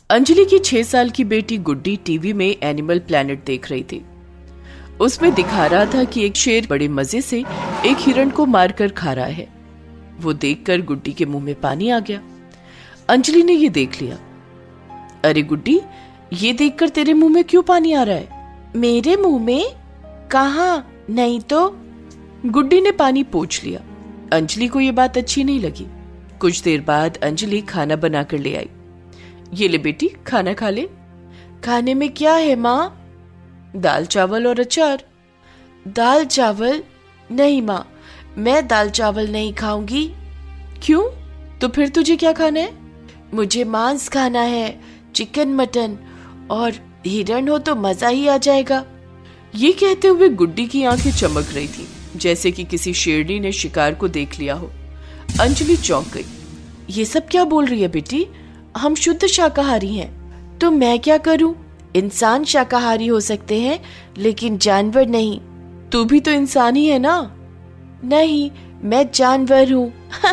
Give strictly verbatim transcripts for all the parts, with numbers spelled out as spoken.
अंजलि की छह साल की बेटी गुड्डी टीवी में एनिमल प्लैनेट देख रही थी। उसमें दिखा रहा था कि एक शेर बड़े मजे से एक हिरण को मारकर खा रहा है। वो देखकर गुड्डी के मुंह में पानी आ गया। अंजलि ने ये देख लिया। अरे गुड्डी, ये देखकर तेरे मुंह में क्यों पानी आ रहा है? मेरे मुंह में? कहाँ? नहीं तो। गुड्डी ने पानी पोंछ लिया। अंजलि को ये बात अच्छी नहीं लगी। कुछ देर बाद अंजलि खाना बनाकर ले आई। ये ले बेटी, खाना खा ले। खाने में क्या है माँ? दाल चावल और अचार। दाल चावल? नहीं माँ, मैं दाल चावल नहीं खाऊंगी। क्यों? तो फिर तुझे क्या खाना है? मुझे मांस खाना है, चिकन, मटन, और हिरण हो तो मजा ही आ जाएगा। ये कहते हुए गुड्डी की आंखें चमक रही थी, जैसे कि किसी शेरनी ने शिकार को देख लिया हो। अंजलि चौंक गई। ये सब क्या बोल रही है बेटी? हम शुद्ध शाकाहारी हैं। तो मैं क्या करूं? इंसान शाकाहारी हो सकते हैं लेकिन जानवर नहीं। तू भी तो इंसान ही है ना? नहीं, मैं जानवर हूँ।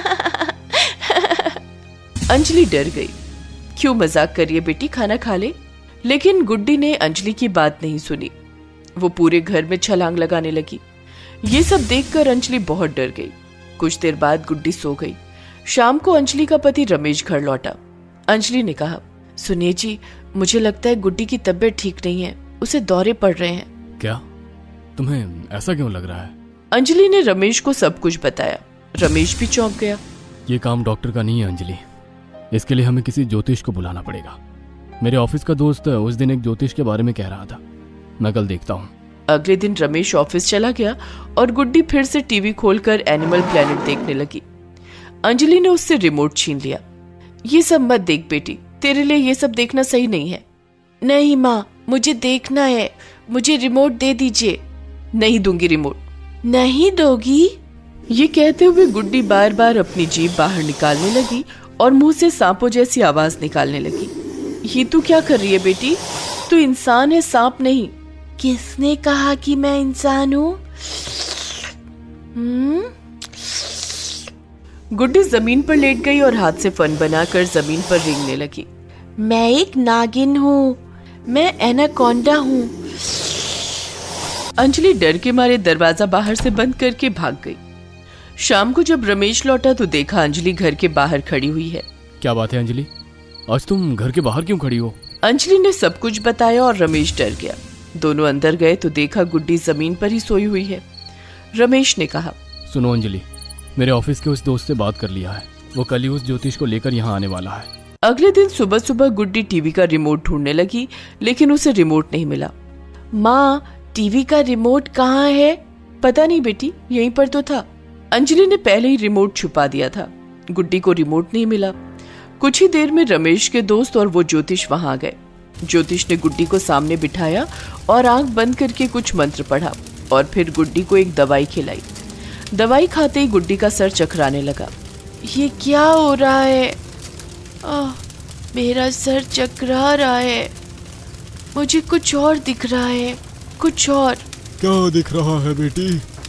अंजलि डर गई। क्यों मजाक करिए बेटी, खाना खा ले। लेकिन गुड्डी ने अंजलि की बात नहीं सुनी। वो पूरे घर में छलांग लगाने लगी। ये सब देखकर अंजलि बहुत डर गई। कुछ देर बाद गुड्डी सो गई। शाम को अंजलि का पति रमेश घर लौटा। अंजलि ने कहा, सुनिए जी, मुझे लगता है गुड्डी की तबीयत ठीक नहीं है, उसे दौरे पड़ रहे हैं। क्या? तुम्हें ऐसा क्यों लग रहा है? अंजलि ने रमेश को सब कुछ बताया। रमेश भी चौंक गया। ये काम डॉक्टर का नहीं है अंजलि, इसके लिए हमें किसी ज्योतिष को बुलाना पड़ेगा। मेरे ऑफिस का दोस्त उस दिन एक ज्योतिष के बारे में कह रहा था, मैं कल देखता हूँ। अगले दिन रमेश ऑफिस चला गया और गुड्डी फिर से टीवी खोलकर एनिमल प्लैनेट देखने लगी। अंजलि ने उससे रिमोट छीन लिया। ये सब मत देख बेटी, तेरे लिए ये सब देखना सही नहीं है। नहीं माँ, मुझे देखना है, मुझे रिमोट दे दीजिए। नहीं दूंगी रिमोट। नहीं दोगी? ये कहते हुए गुड्डी बार बार अपनी जीभ बाहर निकालने लगी और मुंह से सांपों जैसी आवाज निकालने लगी। ये तू क्या कर रही है बेटी? तू इंसान है, सांप नहीं। किसने कहा कि मैं इंसान हूँ? हम्म गुड्डी जमीन पर लेट गई और हाथ से फन बनाकर जमीन पर रेंगने लगी। मैं एक नागिन हूँ, मैं एनाकोंडा हूँ। अंजलि डर के मारे दरवाजा बाहर से बंद करके भाग गई। शाम को जब रमेश लौटा तो देखा अंजलि घर के बाहर खड़ी हुई है। क्या बात है अंजलि, आज तुम घर के बाहर क्यों खड़ी हो? अंजलि ने सब कुछ बताया और रमेश डर गया। दोनों अंदर गए तो देखा गुड्डी जमीन पर ही सोई हुई है। रमेश ने कहा, सुनो अंजलि, मेरे ऑफिस के उस दोस्त से बात कर लिया है, वो कल ही उस ज्योतिष को लेकर यहाँ आने वाला है। अगले दिन सुबह सुबह गुड्डी टीवी का रिमोट ढूंढने लगी, लेकिन उसे रिमोट नहीं मिला। माँ, टीवी का रिमोट कहाँ है? पता नहीं बेटी, यहीं पर तो था। अंजलि ने पहले ही रिमोट छुपा दिया था। गुड्डी को रिमोट नहीं मिला। कुछ ही देर में रमेश के दोस्त और वो ज्योतिष वहां आ गए। ज्योतिष ने गुड्डी को सामने बिठाया और आंख बंद करके कुछ मंत्र पढ़ा और फिर गुड्डी को एक दवाई खिलाई। दवाई खाते ही गुड्डी का सर चकराने लगा। ये क्या हो रहा है? आह, मेरा सर चकरा रहा है। मुझे कुछ और दिख रहा है, कुछ और। क्या दिख रहा है बेटी?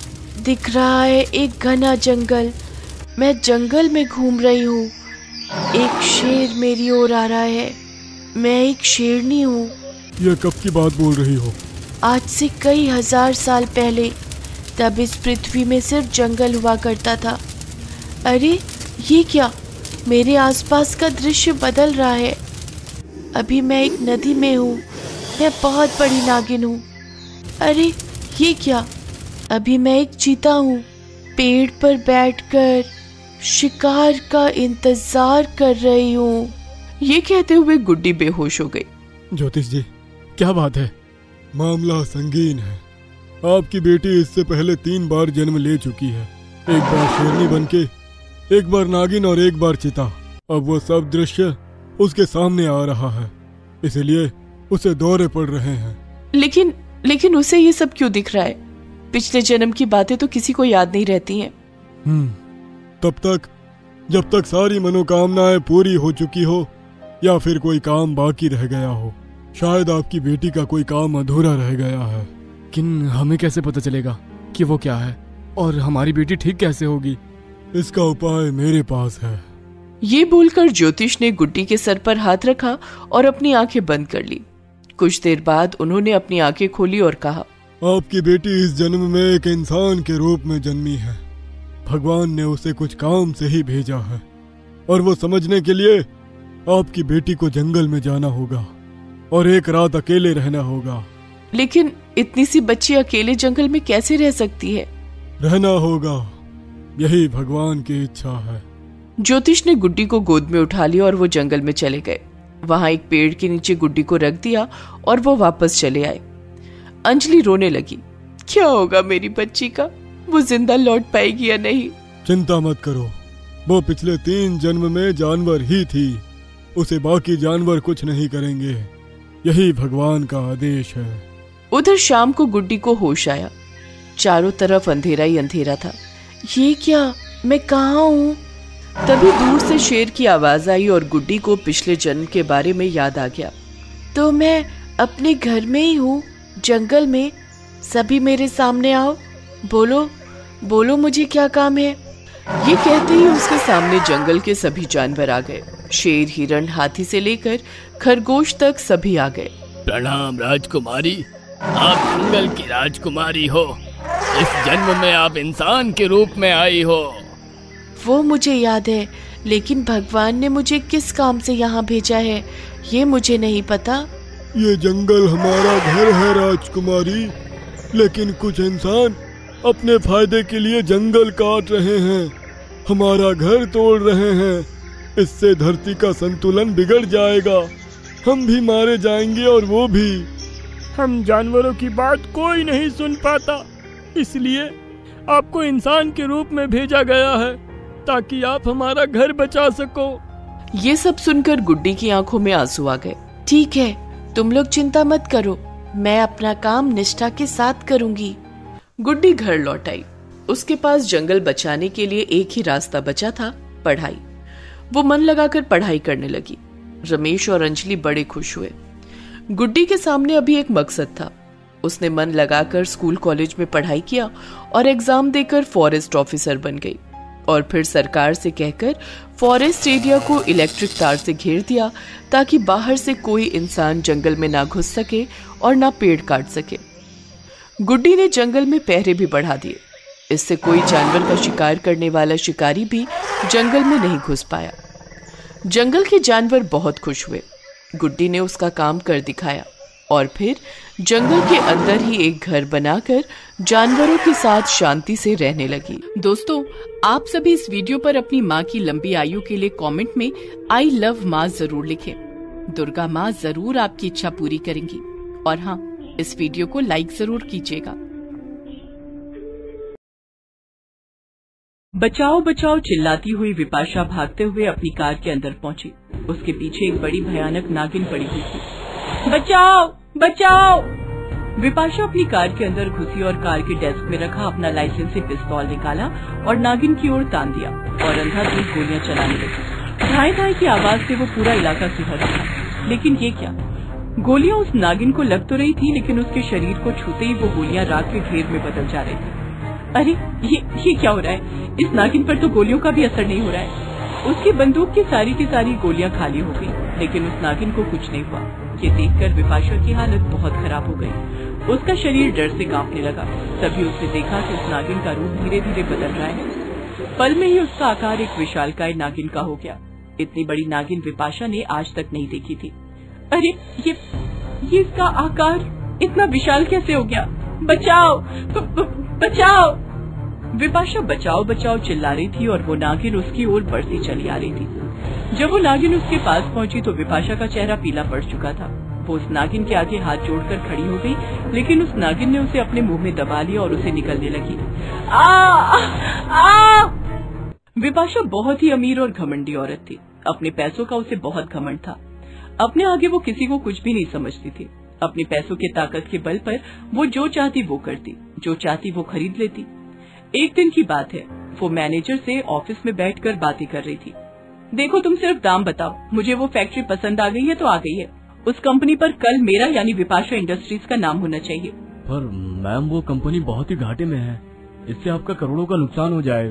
दिख रहा है एक घना जंगल। मैं जंगल में घूम रही हूँ। एक शेर मेरी ओर आ रहा है। मैं एक शेरनी हूँ। यह कब की बात बोल रही हो? आज से कई हजार साल पहले। तब इस पृथ्वी में सिर्फ जंगल हुआ करता था। अरे ये क्या? मेरे आसपास का दृश्य बदल रहा है। अभी मैं एक नदी में हूँ। मैं बहुत बड़ी नागिन हूँ। अरे ये क्या? अभी मैं एक चीता हूँ, पेड़ पर बैठकर शिकार का इंतजार कर रही हूँ। ये कहते हुए गुड्डी बेहोश हो गई। ज्योतिष जी, क्या बात है? मामला संगीन है। आपकी बेटी इससे पहले तीन बार जन्म ले चुकी है। एक बार शेरनी बनके, एक बार नागिन और एक बार चिता। अब वो सब दृश्य उसके सामने आ रहा है, इसलिए उसे दौरे पड़ रहे हैं। लेकिन लेकिन उसे ये सब क्यों दिख रहा है? पिछले जन्म की बातें तो किसी को याद नहीं रहती हैं। हम्म तब तक जब तक सारी मनोकामनाएं पूरी हो चुकी हो या फिर कोई काम बाकी रह गया हो। शायद आपकी बेटी का कोई काम अधूरा रह गया है। लेकिन हमें कैसे पता चलेगा कि वो क्या है और हमारी बेटी ठीक कैसे होगी? इसका उपाय मेरे पास है। ये बोलकर ज्योतिष ने गुड्डी के सर पर हाथ रखा और अपनी आंखें बंद कर ली। कुछ देर बाद उन्होंने अपनी आंखें खोली और कहा, आपकी बेटी इस जन्म में एक इंसान के रूप में जन्मी है। भगवान ने उसे कुछ काम से ही भेजा है और वो समझने के लिए आपकी बेटी को जंगल में जाना होगा और एक रात अकेले रहना होगा। लेकिन इतनी सी बच्ची अकेले जंगल में कैसे रह सकती है? रहना होगा, यही भगवान की इच्छा है। ज्योतिष ने गुड्डी को गोद में उठा लिया और वो जंगल में चले गए। वहां एक पेड़ के नीचे गुड्डी को रख दिया और वो वापस चले आए। अंजलि रोने लगी। क्या होगा मेरी बच्ची का? वो जिंदा लौट पाएगी या नहीं? चिंता मत करो, वो पिछले तीन जन्म में जानवर ही थी, उसे बाकी जानवर कुछ नहीं करेंगे, यही भगवान का आदेश है। उधर शाम को गुड्डी को होश आया। चारों तरफ अंधेरा ही अंधेरा था। ये क्या, मैं कहाँ हूँ? तभी दूर से शेर की आवाज आई और गुड्डी को पिछले जन्म के बारे में याद आ गया। तो मैं अपने घर में ही हूँ, जंगल में। सभी मेरे सामने आओ, बोलो बोलो मुझे क्या काम है? ये कहते ही उसके सामने जंगल के सभी जानवर आ गए। शेर, हिरण, हाथी से लेकर खरगोश तक सभी आ गए। प्रणाम राजकुमारी, आप जंगल की राजकुमारी हो। इस जन्म में आप इंसान के रूप में आई हो। वो मुझे याद है, लेकिन भगवान ने मुझे किस काम से यहाँ भेजा है ये मुझे नहीं पता। ये जंगल हमारा घर है राजकुमारी, लेकिन कुछ इंसान अपने फायदे के लिए जंगल काट रहे हैं, हमारा घर तोड़ रहे हैं। इससे धरती का संतुलन बिगड़ जाएगा, हम भी मारे जाएंगे और वो भी। हम जानवरों की बात कोई नहीं सुन पाता, इसलिए आपको इंसान के रूप में भेजा गया है ताकि आप हमारा घर बचा सको। ये सब सुनकर गुड्डी की आंखों में आंसू आ गए। ठीक है, तुम लोग चिंता मत करो, मैं अपना काम निष्ठा के साथ करूंगी। गुड्डी घर लौट आई। उसके पास जंगल बचाने के लिए एक ही रास्ता बचा था, पढ़ाई। वो मन लगाकर पढ़ाई करने लगी। रमेश और अंजलि बड़े खुश हुए। गुड्डी के सामने अभी एक मकसद था। उसने मन लगाकर स्कूल कॉलेज में पढ़ाई किया और एग्जाम देकर फॉरेस्ट ऑफिसर बन गई और फिर सरकार से कहकर फॉरेस्ट एरिया को इलेक्ट्रिक तार से घेर दिया ताकि बाहर से कोई इंसान जंगल में ना घुस सके और ना पेड़ काट सके। गुड्डी ने जंगल में पहरे भी बढ़ा दिए। इससे कोई जानवर का शिकार करने वाला शिकारी भी जंगल में नहीं घुस पाया। जंगल के जानवर बहुत खुश हुए। गुड्डी ने उसका काम कर दिखाया और फिर जंगल के अंदर ही एक घर बनाकर जानवरों के साथ शांति से रहने लगी। दोस्तों, आप सभी इस वीडियो पर अपनी माँ की लंबी आयु के लिए कमेंट में आई लव माँ जरूर लिखें। दुर्गा माँ जरूर आपकी इच्छा पूरी करेंगी। और हाँ, इस वीडियो को लाइक जरूर कीजिएगा। बचाओ बचाओ चिल्लाती हुई विपाशा भागते हुए अपनी कार के अंदर पहुंची। उसके पीछे एक बड़ी भयानक नागिन पड़ी हुई थी। बचाओ बचाओ! विपाशा अपनी कार के अंदर घुसी और कार के डेस्क में रखा अपना लाइसेंसी पिस्तौल निकाला और नागिन की ओर तान दिया और अंधाधुंध गोलियां चलाने लगी। धाए धाए की आवाज से वो पूरा इलाका सिहर उठा। लेकिन ये क्या, गोलियां उस नागिन को लग तो रही थी, लेकिन उसके शरीर को छूते ही वो गोलियां राख के ढेर में बदल जा रही थी। अरे ये ये क्या हो रहा है? इस नागिन पर तो गोलियों का भी असर नहीं हो रहा है। उसकी बंदूक की सारी की सारी गोलियां खाली हो गई, लेकिन उस नागिन को कुछ नहीं हुआ। ये देखकर विपाशा की हालत बहुत खराब हो गई। उसका शरीर डर से कांपने लगा। तभी उसने देखा कि उस नागिन का रूप धीरे धीरे बदल रहा है। पल में ही उसका आकार एक विशालकाय नागिन का हो गया। इतनी बड़ी नागिन विपाशा ने आज तक नहीं देखी थी। अरे ये ये इसका आकार इतना विशाल कैसे हो गया? बचाओ ब, ब, बचाओ! विपाशा बचाओ बचाओ चिल्ला रही थी और वो नागिन उसकी ओर बढ़ती चली आ रही थी। जब वो नागिन उसके पास पहुंची तो विपाशा का चेहरा पीला पड़ चुका था। वो उस नागिन के आगे हाथ जोड़कर खड़ी हो गई, लेकिन उस नागिन ने उसे अपने मुंह में दबा लिया और उसे निकलने लगी। आ, आ! विपाशा बहुत ही अमीर और घमंडी औरत थी। अपने पैसों का उसे बहुत घमंड था। अपने आगे वो किसी को कुछ भी नहीं समझती थी। अपने पैसों की ताकत के बल पर वो जो चाहती वो करती, जो चाहती वो खरीद लेती। एक दिन की बात है, वो मैनेजर से ऑफिस में बैठकर बातें कर रही थी। देखो, तुम सिर्फ दाम बताओ, मुझे वो फैक्ट्री पसंद आ गई है तो आ गई है। उस कंपनी पर कल मेरा यानी विपाशा इंडस्ट्रीज का नाम होना चाहिए। पर मैम, वो कंपनी बहुत ही घाटे में है, इससे आपका करोड़ों का नुकसान हो जाएगा।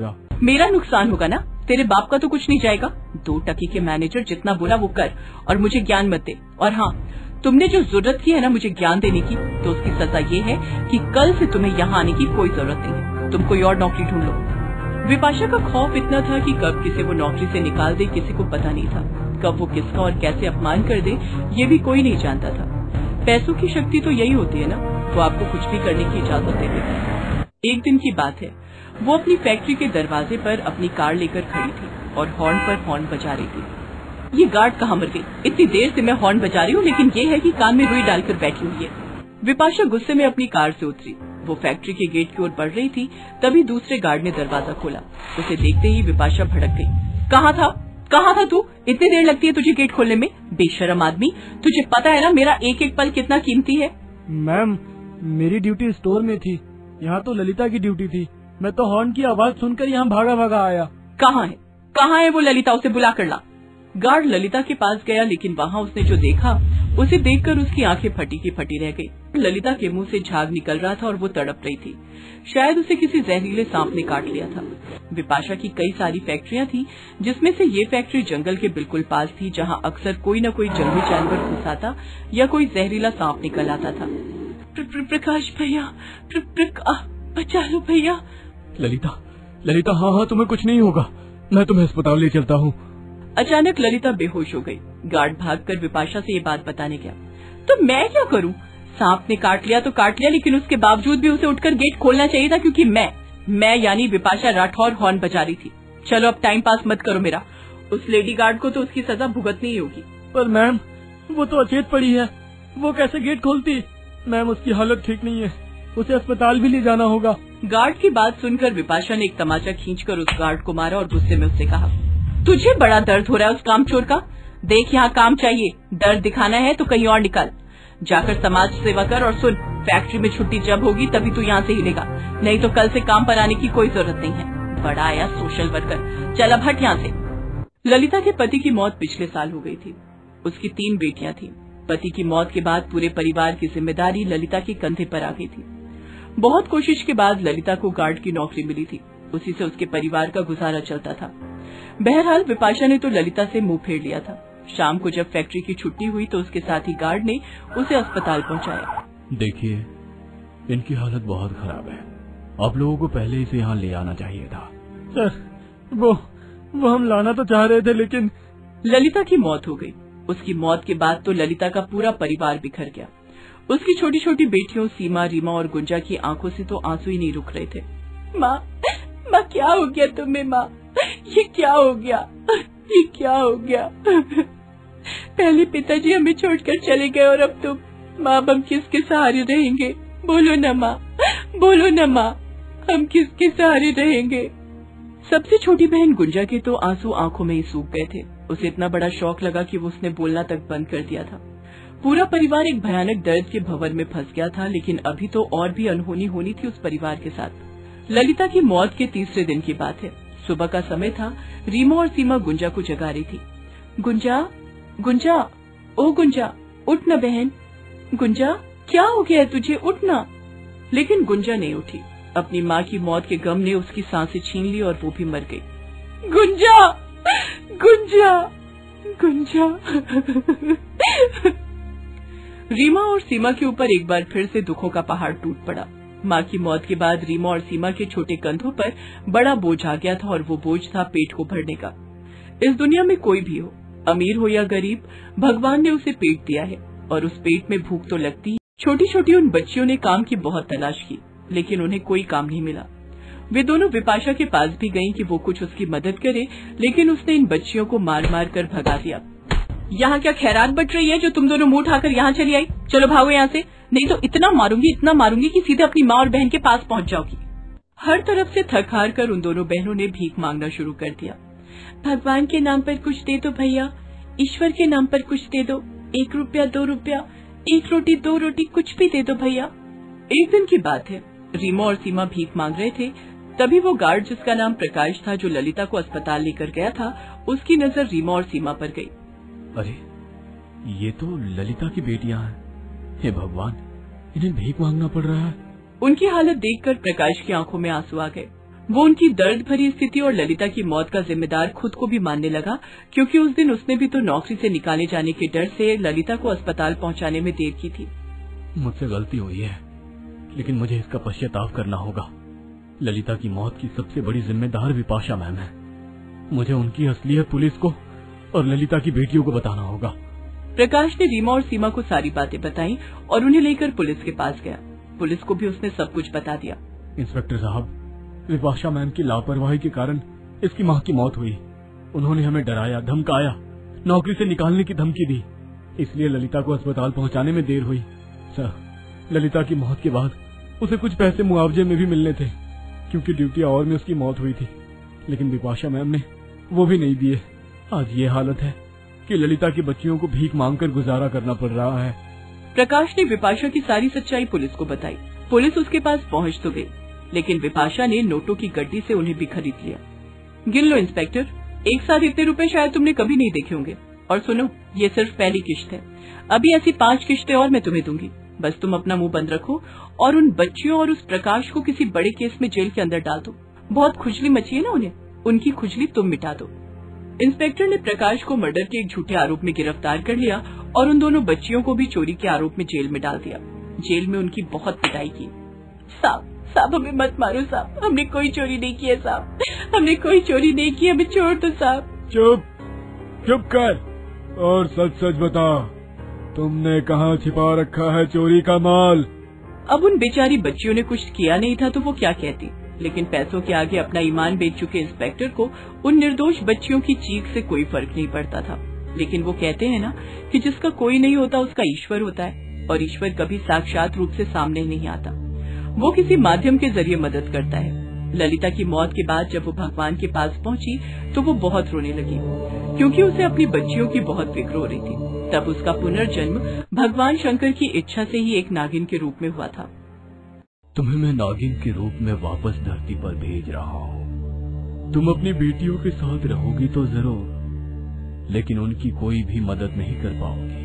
मेरा नुकसान होगा ना, तेरे बाप का तो कुछ नहीं जाएगा। दो टकी के मैनेजर, जितना बोला वो कर और मुझे ज्ञान मत दे। और हाँ, तुमने जो जरूरत की है ना मुझे ज्ञान देने की, तो उसकी सजा ये है कि कल से तुम्हें यहाँ आने की कोई जरूरत नहीं है, तुम कोई और नौकरी ढूंढ लो। विपाशा का खौफ इतना था कि कब किसी वो नौकरी से निकाल दे किसी को पता नहीं था, कब वो किसका और कैसे अपमान कर दे ये भी कोई नहीं जानता था। पैसों की शक्ति तो यही होती है ना, वो आपको कुछ भी करने की इजाजत दे देती। एक दिन की बात है, वो अपनी फैक्ट्री के दरवाजे पर अपनी कार लेकर खड़ी थी और हॉर्न पर हॉर्न बजा रही थी। ये गार्ड कहाँ मर गई? इतनी देर से मैं हॉर्न बजा रही हूँ, लेकिन ये है कि कान में रुई डालकर बैठी हुई है। विपाशा गुस्से में अपनी कार से उतरी। वो फैक्ट्री के गेट की ओर बढ़ रही थी, तभी दूसरे गार्ड ने दरवाजा खोला। उसे देखते ही विपाशा भड़क गई। कहाँ था कहाँ था तू? इतनी देर लगती है तुझे गेट खोलने में, बेशरम आदमी। तुझे पता है ना मेरा एक एक पल कितना कीमती है? मैम, मेरी ड्यूटी स्टोर में थी, यहाँ तो ललिता की ड्यूटी थी। मैं तो हॉर्न की आवाज सुनकर यहाँ भागा भागा आया। कहाँ है कहाँ है वो ललिता? उसे बुला कर ला। गार्ड ललिता के पास गया, लेकिन वहाँ उसने जो देखा उसे देखकर उसकी आंखें फटी की फटी रह गई। ललिता के मुंह से झाग निकल रहा था और वो तड़प रही थी। शायद उसे किसी जहरीले सांप ने काट लिया था। विपाशा की कई सारी फैक्ट्रियां थी, जिसमें से ये फैक्ट्री जंगल के बिल्कुल पास थी, जहाँ अक्सर कोई न कोई जंगली जानवर घुस आता या कोई जहरीला सांप निकल आता था। प्र, प्र, प्रकाश भैया, बचा लो भैया। ललिता, ललिता, हाँ हाँ तुम्हें कुछ नहीं होगा, मैं तुम्हें अस्पताल ले चलता हूँ। अचानक ललिता बेहोश हो गई। गार्ड भागकर विपाशा से ये बात बताने गया। तो मैं क्या करूं? सांप ने काट लिया तो काट लिया, लेकिन उसके बावजूद भी उसे उठकर गेट खोलना चाहिए था, क्योंकि मैं मैं यानी विपाशा राठौर हॉर्न बजा रही थी। चलो अब टाइम पास मत करो मेरा। उस लेडी गार्ड को तो उसकी सजा भुगतनी ही होगी। पर मैम, वो तो अचेत पड़ी है, वो कैसे गेट खोलती? मैम, उसकी हालत ठीक नहीं है, उसे अस्पताल भी ले जाना होगा। गार्ड की बात सुनकर विपाशा ने एक तमाचा खींचकर उस गार्ड को मारा और गुस्से में उससे कहा, तुझे बड़ा दर्द हो रहा है उस कामचोर का? देख, यहाँ काम चाहिए, दर्द दिखाना है तो कहीं और निकल। जाकर समाज सेवा कर। और सुन, फैक्ट्री में छुट्टी जब होगी तभी तू यहाँ से हिलेगा, नहीं तो कल से काम पर आने की कोई जरूरत नहीं है। बड़ा आया सोशल वर्कर, चल अब हट यहाँ से। ललिता के पति की मौत पिछले साल हो गई थी। उसकी तीन बेटियां थी। पति की मौत के बाद पूरे परिवार की जिम्मेदारी ललिता के कंधे पर आ गई थी। बहुत कोशिश के बाद ललिता को गार्ड की नौकरी मिली थी, उसी से उसके परिवार का गुजारा चलता था। बहरहाल विपाशा ने तो ललिता से मुंह फेर लिया था। शाम को जब फैक्ट्री की छुट्टी हुई तो उसके साथी गार्ड ने उसे अस्पताल पहुंचाया। देखिए, इनकी हालत बहुत खराब है, आप लोगों को पहले इसे यहाँ ले आना चाहिए था। सर, वो वो हम लाना तो चाह रहे थे, लेकिन ललिता की मौत हो गई। उसकी मौत के बाद तो ललिता का पूरा परिवार बिखर गया। उसकी छोटी छोटी बेटियों सीमा, रीमा और गुंजा की आंखों से तो आंसू ही नहीं रुक रहे थे। माँ, माँ क्या हो गया तुम्हें? माँ, ये क्या हो गया? ये क्या हो गया? पहले पिताजी हमें छोड़कर चले गए और अब तुम। माँ, हम किसके सहारे रहेंगे? बोलो न माँ, बोलो न माँ, हम किसके सहारे रहेंगे? सबसे छोटी बहन गुंजा के तो आंसू आंखों में ही सूख गए थे। उसे इतना बड़ा शौक लगा कि वो उसने बोलना तक बंद कर दिया था। पूरा परिवार एक भयानक दर्द के भंवर में फंस गया था, लेकिन अभी तो और भी अनहोनी होनी थी उस परिवार के साथ। ललिता की मौत के तीसरे दिन की बात है। सुबह का समय था। रीमा और सीमा गुंजा को जगा रही थी। गुंजा, गुंजा, ओ गुंजा, उठ न बहन। गुंजा, क्या हो गया तुझे? उठ न। लेकिन गुंजा नहीं उठी। अपनी माँ की मौत के गम ने उसकी सांसें छीन ली और वो भी मर गई। गुंजा, गुंजा, गुंजा। रीमा और सीमा के ऊपर एक बार फिर से दुखों का पहाड़ टूट पड़ा। माँ की मौत के बाद रीमा और सीमा के छोटे कंधों पर बड़ा बोझ आ गया था, और वो बोझ था पेट को भरने का। इस दुनिया में कोई भी हो, अमीर हो या गरीब, भगवान ने उसे पेट दिया है, और उस पेट में भूख तो लगती है। छोटी छोटी उन बच्चियों ने काम की बहुत तलाश की, लेकिन उन्हें कोई काम नहीं मिला। वे दोनों विपाशा के पास भी गईं कि वो कुछ उसकी मदद करे, लेकिन उसने इन बच्चियों को मार मार कर भगा दिया। यहाँ क्या खैरात बट रही है जो तुम दोनों मुंह उठाकर यहाँ चली आई? चलो भागो यहाँ से, नहीं तो इतना मारूंगी इतना मारूंगी कि सीधे अपनी माँ और बहन के पास पहुँच जाओगी। हर तरफ से थक हार कर उन दोनों बहनों ने भीख मांगना शुरू कर दिया। भगवान के नाम पर कुछ दे दो भैया, ईश्वर के नाम पर कुछ दे दो, एक रुपया दो रुपया, एक रोटी दो रोटी, कुछ भी दे दो भैया। एक दिन की बात है, रीमा और सीमा भीख मांग रहे थे। तभी वो गार्ड जिसका नाम प्रकाश था, जो ललिता को अस्पताल लेकर गया था, उसकी नजर रीमा और सीमा पर गई। अरे, ये तो ललिता की बेटियां हैं। हे भगवान, इन्हें भीख मांगना पड़ रहा है। उनकी हालत देखकर प्रकाश की आंखों में आंसू आ गए। वो उनकी दर्द भरी स्थिति और ललिता की मौत का जिम्मेदार खुद को भी मानने लगा, क्योंकि उस दिन उसने भी तो नौकरी से निकाले जाने के डर से ललिता को अस्पताल पहुंचाने में देर की थी। मुझसे गलती हुई है, लेकिन मुझे इसका पश्चाताप करना होगा। ललिता की मौत की सबसे बड़ी जिम्मेदार विपाशा मैम है। मुझे उनकी असलियत पुलिस को और ललिता की बेटियों को बताना होगा। प्रकाश ने रीमा और सीमा को सारी बातें बताई और उन्हें लेकर पुलिस के पास गया। पुलिस को भी उसने सब कुछ बता दिया। इंस्पेक्टर साहब, विपाशा मैम की लापरवाही के कारण इसकी माँ की मौत हुई। उन्होंने हमें डराया, धमकाया, नौकरी से निकालने की धमकी दी, इसलिए ललिता को अस्पताल पहुंचाने में देर हुई। सर, ललिता की मौत के बाद उसे कुछ पैसे मुआवजे में भी मिलने थे, क्योंकि ड्यूटी आवर में उसकी मौत हुई थी, लेकिन विपाशा मैम ने वो भी नहीं दिए। आज ये हालत है कि ललिता की बच्चियों को भीख मांगकर गुजारा करना पड़ रहा है। प्रकाश ने विपाशा की सारी सच्चाई पुलिस को बताई। पुलिस उसके पास पहुंच तो गई, लेकिन विपाशा ने नोटों की गड्डी से उन्हें भी खरीद लिया। गिन लो इंस्पेक्टर, एक साथ इतने रुपए शायद तुमने कभी नहीं देखे होंगे। और सुनो, ये सिर्फ पहली किश्त है, अभी ऐसी पांच किश्तें और मैं तुम्हें दूंगी। बस तुम अपना मुंह बंद रखो और उन बच्चियों और उस प्रकाश को किसी बड़े केस में जेल के अंदर डाल दो। बहुत खुजली मची है ना उन्हें, उनकी खुजली तुम मिटा दो। इंस्पेक्टर ने प्रकाश को मर्डर के एक झूठे आरोप में गिरफ्तार कर लिया और उन दोनों बच्चियों को भी चोरी के आरोप में जेल में डाल दिया। जेल में उनकी बहुत पिटाई की। साहब साहब हमें मत मारो साहब, हमने कोई चोरी नहीं की है साहब, हमने कोई चोरी नहीं की, हमें छोड़ दो साहब। चुप चुप कर और सच सच बता, तुमने कहाँ छिपा रखा है चोरी का माल? अब उन बेचारी बच्चियों ने कुछ किया नहीं था तो वो क्या कहती, लेकिन पैसों के आगे अपना ईमान बेच चुके इंस्पेक्टर को उन निर्दोष बच्चियों की चीख से कोई फर्क नहीं पड़ता था। लेकिन वो कहते हैं ना कि जिसका कोई नहीं होता उसका ईश्वर होता है, और ईश्वर कभी साक्षात रूप से सामने नहीं आता, वो किसी माध्यम के जरिए मदद करता है। ललिता की मौत के बाद जब वो भगवान के पास पहुंची तो वो बहुत रोने लगी, क्योंकि उसे अपनी बच्चियों की बहुत फिक्र हो रही थी। तब उसका पुनर्जन्म भगवान शंकर की इच्छा से ही एक नागिन के रूप में हुआ था। तुम्हें मैं नागिन के रूप में वापस धरती पर भेज रहा हूँ। तुम अपनी बेटियों के साथ रहोगी तो जरूर, लेकिन उनकी कोई भी मदद नहीं कर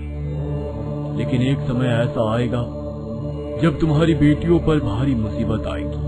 पाओगी। लेकिन एक समय ऐसा आएगा जब तुम्हारी बेटियों पर भारी मुसीबत आएगी,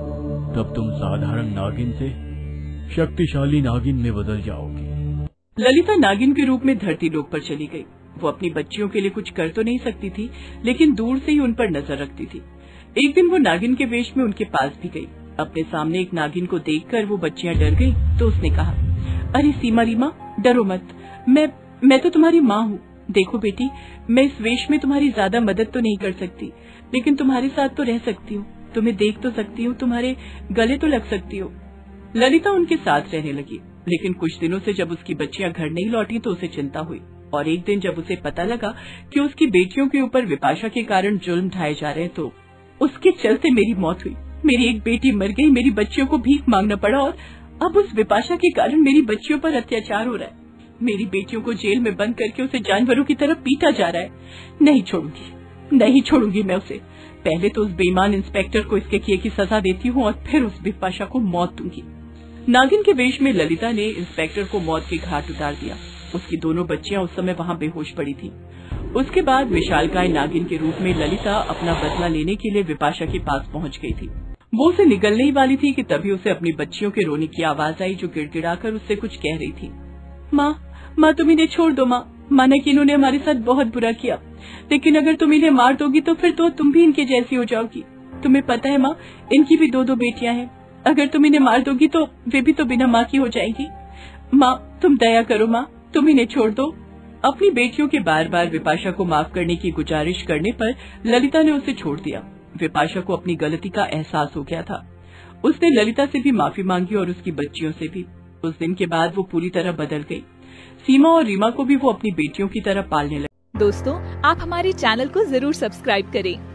तब तुम साधारण नागिन से शक्तिशाली नागिन में बदल जाओगी। ललिता नागिन के रूप में धरती लोक पर चली गई। वो अपनी बच्चियों के लिए कुछ कर तो नहीं सकती थी, लेकिन दूर से ही उन पर नजर रखती थी। एक दिन वो नागिन के वेश में उनके पास भी गई। अपने सामने एक नागिन को देखकर वो बच्चियां डर गईं, तो उसने कहा, अरे सीमा रीमा, डरो मत, मैं मैं तो तुम्हारी माँ हूँ। देखो बेटी, मैं इस वेश में तुम्हारी ज्यादा मदद तो नहीं कर सकती, लेकिन तुम्हारे साथ तो रह सकती हूँ, तुम्हें देख तो सकती हूँ, तुम्हारे गले तो लग सकती हो। ललिता उनके साथ रहने लगी, लेकिन कुछ दिनों से जब उसकी बच्चियां घर नहीं लौटी तो उसे चिंता हुई। और एक दिन जब उसे पता लगा कि उसकी बेटियों के ऊपर विपाशा के कारण जुल्म ढाए जा रहे हैं, तो उसके चलते मेरी मौत हुई। मेरी एक बेटी मर गई, मेरी बच्चियों को भीख मांगना पड़ा, और अब उस विपाशा के कारण मेरी बच्चियों पर अत्याचार हो रहा है। मेरी बेटियों को जेल में बंद करके उसे जानवरों की तरह पीटा जा रहा है। नहीं छोड़ूंगी, नहीं छोड़ूंगी मैं उसे। पहले तो उस बेईमान इंस्पेक्टर को इसके किए की सजा देती हूँ और फिर उस विपाशा को मौत दूंगी। नागिन के वेश में ललिता ने इंस्पेक्टर को मौत के घाट उतार दिया। उसकी दोनों बच्चियां उस समय वहाँ बेहोश पड़ी थी। उसके बाद विशालकाय नागिन के रूप में ललिता अपना बदला लेने के लिए विपाशा के पास पहुँच गई थी। वो उसे निगलने ही वाली थी कि तभी उसे अपनी बच्चियों के रोने की आवाज आई, जो गिड़गिड़ाकर उससे कुछ कह रही थी। माँ माँ तुम इन्हें छोड़ दो माँ, माना कि इन्होंने हमारे साथ बहुत बुरा किया, लेकिन अगर तुम इन्हें मार दोगी तो फिर तो तुम भी इनके जैसी हो जाओगी। तुम्हें पता है माँ, इनकी भी दो दो बेटियां हैं, अगर तुम इन्हें मार दोगी तो वे भी तो बिना माँ की हो जाएंगी। माँ तुम दया करो माँ, तुम इन्हें छोड़ दो। अपनी बेटियों के बार बार विपाशा को माफ करने की गुजारिश करने पर ललिता ने उसे छोड़ दिया। विपाशा को अपनी गलती का एहसास हो गया था। उसने ललिता से भी माफी मांगी और उसकी बच्चियों से भी। उस दिन के बाद वो पूरी तरह बदल गई। सीमा और रीमा को भी वो अपनी बेटियों की तरह पालने लगी। दोस्तों, आप हमारे चैनल को जरूर सब्सक्राइब करें